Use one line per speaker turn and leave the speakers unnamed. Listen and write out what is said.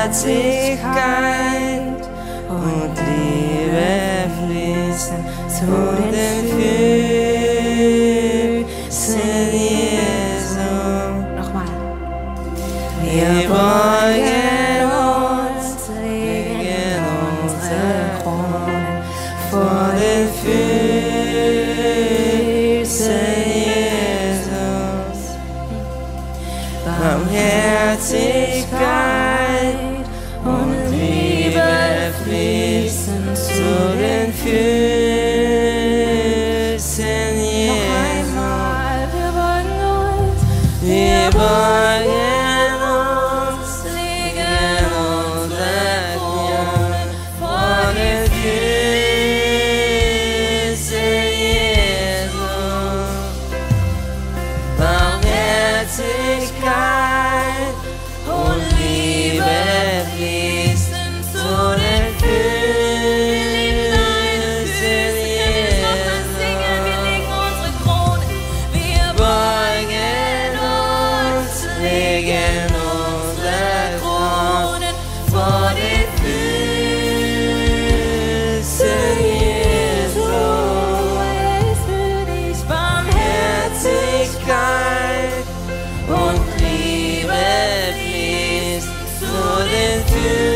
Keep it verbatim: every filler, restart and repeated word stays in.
Barmherzigkeit und Liebe fließen zu den Füßen Jesu.
Nochmal.
Wir beugen uns, legen unsere Kronen vor den Füßen Jesus. Barmherzigkeit und Liebe fließen zu den Füßen Jesus.
Wir beugen uns,
Wir beugen uns, legen unsere Kronen vor den Füßen Jesus. Barmherzigkeit und Liebe fließen zu den Füßen Jesus.
wir legen unsere Kronen. Wir
Beugen uns, legen unsere Kronen vor den Füßen Jesu. Barmherzigkeit und Liebe fließt zu den Füßen